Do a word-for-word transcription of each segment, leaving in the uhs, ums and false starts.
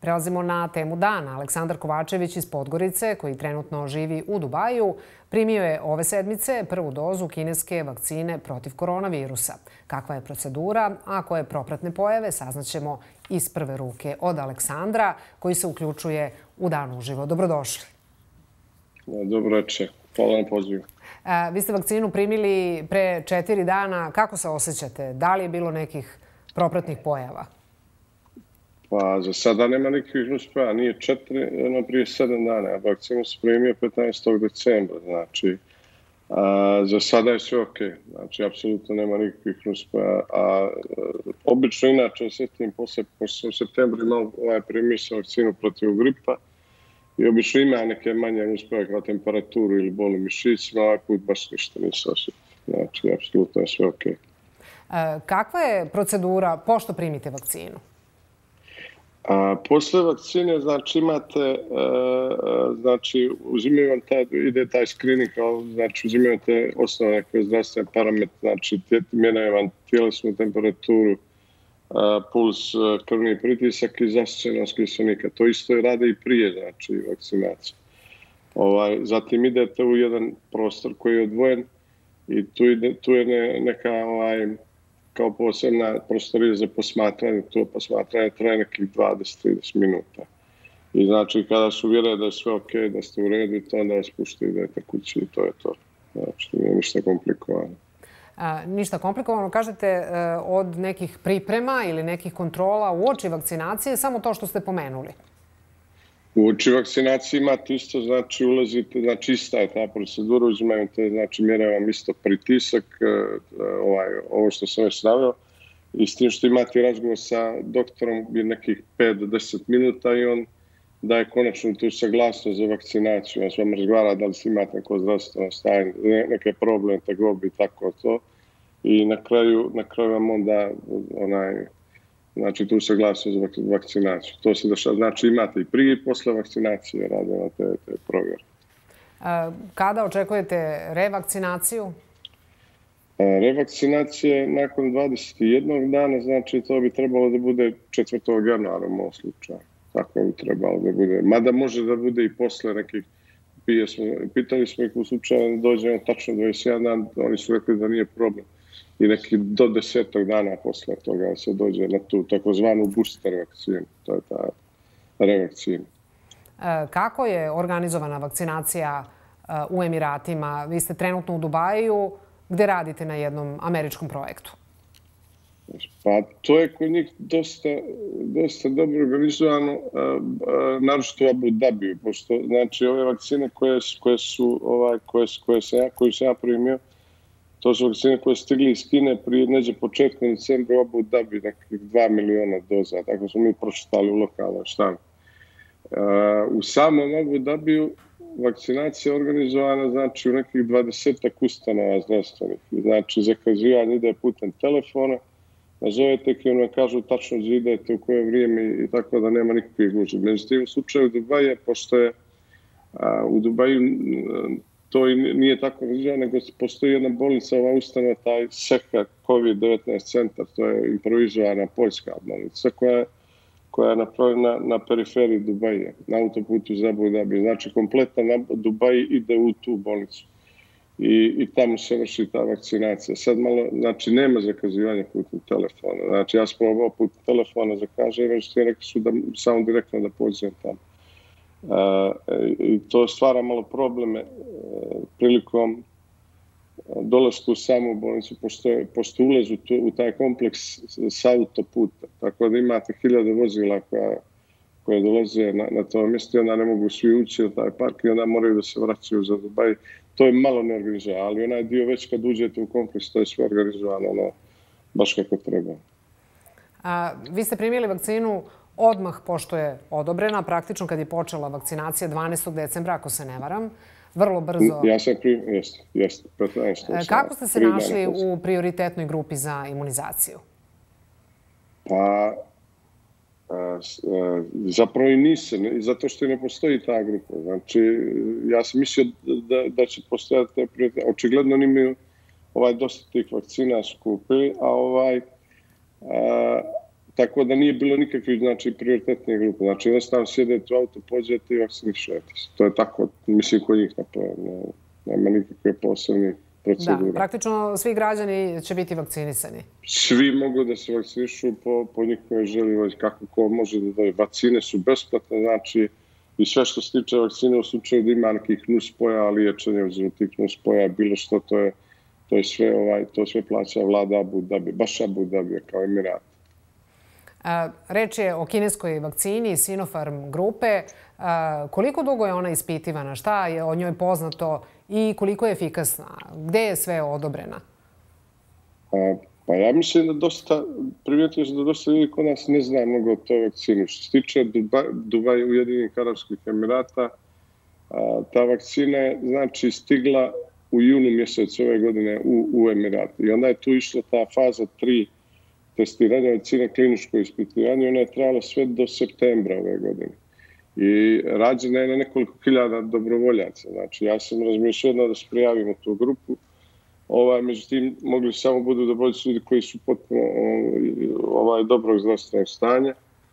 Prelazimo na temu dana. Aleksandar Kovačević iz Podgorice, koji trenutno živi u Dubaju, primio je ove sedmice prvu dozu kineske vakcine protiv koronavirusa. Kakva je procedura, a koje propratne pojave, saznaćemo iz prve ruke od Aleksandra, koji se uključuje u Dan uživo. Dobrodošli. Dobro večer. Hvala na pozivu. Vi ste vakcinu primili pre četiri dana. Kako se osjećate? Da li je bilo nekih propratnih pojava? Pa za sada nema nikakvih nuspojava. Nije četiri, no prije sedam dana. Vakcinu se primio petnaestog decembra. Znači, a, za sada je sve okej. Znači, apsolutno nema nikakvih nuspojava. A obično, inače, osjetim posle, posle u septembru imao ovaj primio sa vakcinu protiv gripa. I obično ima neke manje nuspojave kao temperaturu ili bol u mišićima. Ovaj put baš ništa nisu osjetiti. Znači, apsolutno je sve okej. Kakva je procedura pošto primite vakcinu? A posle vakcine, znači, imate, znači, uzimaju vam taj, ide taj screening, znači, uzimaju te osnovne neke zdravstvene parametre, znači, mjeraju vam tjelesnu temperaturu, puls, krvni pritisak i zasićenost kiselnika. To isto rade i prije, znači, vakcinacije. Ovaj, zatim idete u jedan prostor koji je odvojen i tu, ide, tu je neka, ovaj, kao posebna prostorija za posmatranje. To posmatranje traje nekih dvadeset do trideset minuta. I znači, kada su uvjerili da je sve okej, da ste u redu, to onda vas pušte i idete kući i to je to. Znači, nije ništa komplikovano. A, ništa komplikovano. Kažete od nekih priprema ili nekih kontrola uoči vakcinacije, samo to što ste pomenuli? Uoči vakcinacije imate isto, znači ulazite, znači ista je ta procedura, uzimate, znači mjere vam isto pritisak, ovaj, ovo što sam već naveo, i s tim što imate razgovor sa doktorom bi nekih pet do deset minuta i on daje konačno tu saglasnost za vakcinaciju. On s vam razgovara da li si imate neko zdravstveno stanje, neke probleme, tegobi i tako to. I na kraju, na kraju vam onda onaj, znači tu saglasnost za vakcinaciju. To se dešava, znači imate i prije i posle vakcinacije rade na te, te provjere. Kada očekujete revakcinaciju? Revakcinacije nakon dvadeset jednog dana, znači to bi trebalo da bude četvrtog januara u mom slučaju. Tako bi trebalo da bude. Mada može da bude i posle nekih, pitali smo ih u slučaju da dođemo tačno dvadeset jedan dan, oni su rekli da nije problem. I neki do desetog dana posle toga se dođe na tu takozvanu booster vakcinu. To je ta revakcina. Kako je organizovana vakcinacija u Emiratima? Vi ste trenutno u Dubaju, gde radite na jednom američkom projektu? Pa to je kod njih dosta, dosta dobro organizovano, naročito u Abu Dhabiju, pošto znači ove vakcine koje, koje su, ovaj, koje, koje sam ja, koju sam ja primio, to su vakcine koje stigli iz Kine prije neđe početkom decembra u Abu Dhabi, nekih dva miliona doza, tako smo mi pročitali u lokalnom štampu. U samom Abu Dhabiju vakcinacija je organizovana znači, u nekih dvadesetak ustanova zdravstvenih. Znači, zakazivanje ide putem telefona, nazovete ih i ono kažu tačno gdje idete, u koje vrijeme i tako da nema nikakvih gužvi. Međutim, u slučaju Dubaja, pošto je a, u Dubaju to nije tako organizovano, nego postoji jedna bolnica, ova ustanova, taj Seha kovid devetnaest centar, to je improvizovana poljska bolnica, koja je koja je napravljena na periferiji Dubaja, na autoputu za Abu Dhabi. Znači, kompletan Dubaj ide u tu bolnicu. I, i tamo se vrši ta vakcinacija. Sad malo, znači, nema zakazivanja putem telefona. Znači, ja sam probao putem telefona zakažem, jer su rekli su da samo direktno da pođem tamo. E, I to stvara malo probleme e, prilikom dolasku u samu bolnicu, pošto, pošto ulaz u, tu, u taj kompleks s autoputa. Tako da imate hiljade vozila koja, koje dolaze na, na to mjesto i onda ne mogu svi ući na taj park i onda moraju da se vraćaju za Dubaj. To je malo neorganizovano, ali onaj dio već kad uđete u kompleks, to je sve organizovano, ono, baš kako treba. A, vi ste primili vakcinu odmah pošto je odobrena, praktično kad je počela vakcinacija dvanaestog decembra, ako se ne varam. Vrlo brzo. Ja sam primio, jeste, jeste, petnaestog Kako ste se našli u prioritetnoj grupi za imunizaciju? Pa, a, a, zapravo i nisam, zato što ne postoji ta grupa. Znači, ja sam mislio da, da će postojati te prioritete. Očigledno nimaju ovaj, dosta tih vakcina skupili, a ovaj, a, tako da nije bilo nikakvih, znači, prioritetnih grupa. Znači, jednostavno sjedete u auto, pođete i vakcinišete se. To je tako, mislim, kod njih napravljeno. Nema nikakve posebne procedure. Da, praktično svi građani će biti vakcinisani. Svi mogu da se vakcinišu po, po njihovoj želji, kako ko može da daje. Vakcine su besplatne, znači, i sve što se tiče vakcine u slučaju da ima nekih nuspoja, liječenje uzim tih nuspoja, bilo što, to je, to je sve, ovaj, to sve plaća vlada Abu Dhabi, baš Abu Dhabi kao Emirat. Reč je o kineskoj vakcini Sinopharm grupe. Koliko dugo je ona ispitivana? Šta je o njoj poznato i koliko je efikasna? Gde je sve odobrena? A, pa ja mislim da dosta, primijetio sam da dosta ljudi kod nas ne zna mnogo o toj vakcini. Što se tiče Dubai, Dubai Ujedinjenih Arapskih Emirata, a, ta vakcina je znači stigla u junu mjesecu ove godine u, u Emirat. I onda je tu išla ta faza tri testiranja vakcine, kliničko ispitivanje. Ona je trajala sve do septembra ove godine. I rađena je na nekoliko hiljada dobrovoljaca. Znači, ja sam razmišljao da se prijavim u tu grupu. Ovaj, međutim, mogli samo budu dobrovoljci ljudi koji su potpuno ovaj, dobrog zdravstvenog stanja.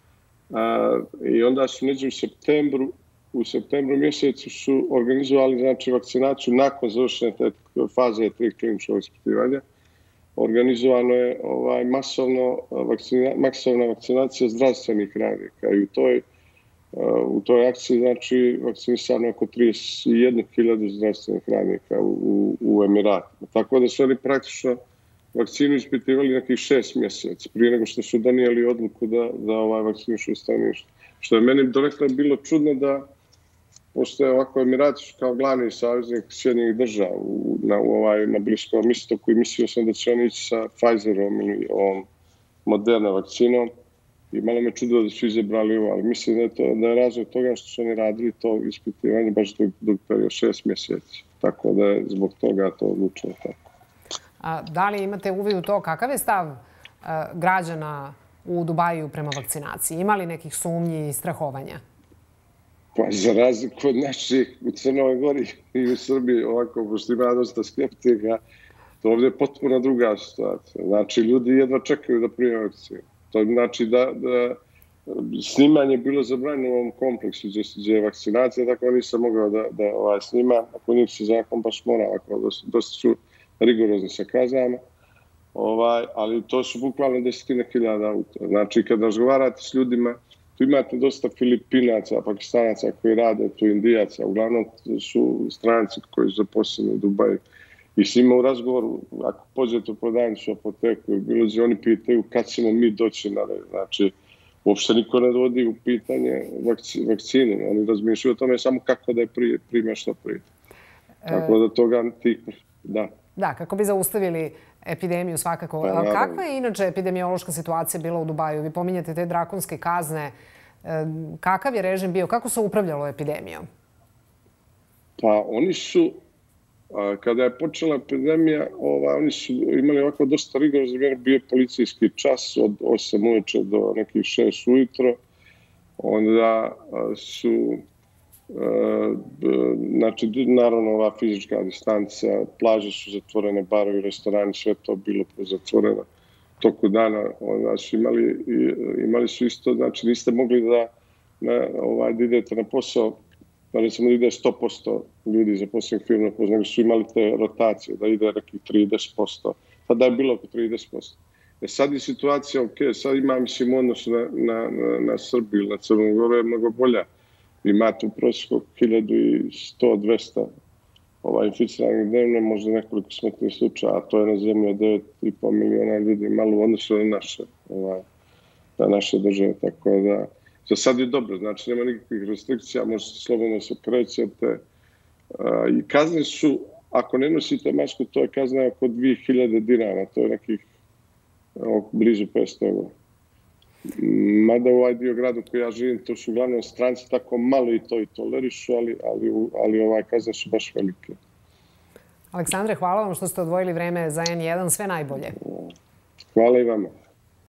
A, I onda su neđe u septembru, u septembru mjesecu su organizovali znači, vakcinaciju nakon završene te faze tri kliničkog ispitivanja. Organizovano je ovaj, masovno vakcina, masovna vakcinacija zdravstvenih radnika i u toj, u toj akciji znači, vakcinisano oko trideset jednu hiljadu zdravstvenih radnika u, u, u Emiratima. Tako da su oni praktično vakcinu ispitivali nekih šest mjeseci prije nego što su donijeli odluku da, da ovaj, vakcinišu stanovništvo. Što je meni donekle bilo čudno da pošto je ovako Emirati kao glavni saveznik Sjedinjenih država na, u ovaj, na Bliskom istoku i mislio sam da će oni ići sa Pfizerom ili ovom Moderna vakcinom i malo me čudilo da su izabrali ovo, ali mislim da je, to, da je razlog toga što su oni radili to ispitivanje baš dug, dug period šest mjeseci. Tako da je zbog toga to odlučeno tako. A, da li imate uvid u to kakav je stav a, građana u Dubaju prema vakcinaciji? Ima li nekih sumnji i strahovanja? Pa za razliku od naših u Crnoj Gori i u Srbiji, ovako, pošto ima dosta skeptika, to ovdje je potpuno druga situacija. Znači, ljudi jedva čekaju da prime vakcinu. To znači da, da snimanje je bilo zabranjeno u ovom kompleksu gdje, gdje je vakcinacija, tako da nisam mogao da, da ovaj, snima. Ako njih se zakon baš mora, ovako, dosta, dosta su rigorozni sa kaznama. Ovaj, ali to su bukvalno desetine hiljada auta. Znači, kad razgovarate s ljudima, tu imate dosta Filipinaca, Pakistanaca koji rade, tu Indijaca. Uglavnom su stranci koji su zaposleni u Dubaju. I s njima u razgovoru, ako pođete u prodavnicu, u apoteku, bilo gdje oni pitaju kad ćemo mi doći na red. Znači, uopšte niko ne dovodi u pitanje vakci, vakcine. Oni razmišljaju o tome samo kako da je prije, prime što prije. Tako da toga ti... Da. Da, kako bi zaustavili epidemiju svakako. Pa, kakva je inače epidemiološka situacija bila u Dubaju? Vi pominjate te drakonske kazne. Kakav je režim bio? Kako se upravljalo epidemijom? Pa oni su, kada je počela epidemija, ova, oni su imali ovako dosta rigorozno mjere. Bio policijski čas od osam uveče do nekih šest ujutro. Onda su... Znači, naravno, ova fizička distanca, plaže su zatvorene, barovi, restorani, sve to bilo zatvoreno toku dana. Onda su imali, imali su isto, znači, niste mogli da, na, ovaj, da idete na posao, da recimo da ide sto posto ljudi za poslovnih firma, nego su imali te rotacije, da ide nekih trideset posto. Tada je bilo oko trideset posto. E sad je situacija, ok, sad ima, mislim, odnos na, na, na, na Srbiju, na Crnu Goru je mnogo bolja. Imate u prosjeku hiljadu sto do dvesta ovaj, inficiranih dnevno, možda nekoliko smrtnih slučaja, a to je na zemlji od devet i pol miliona ljudi, malo u odnosu na naše, ovaj, na naše države. Tako da, za sad je dobro, znači nema nikakvih restrikcija, možete slobodno se krećete. I kazne su, ako ne nosite masku, to je kazna oko dvije hiljade dinara, to je nekih blizu petsto eura. Mada u ovaj dio gradu koji ja živim, to su uglavnom stranci tako malo i to i tolerišu, ali, ali, ali ovaj kazne su baš velike. Aleksandre, hvala vam što ste odvojili vreme za en jedan. Sve najbolje. Hvala i vama.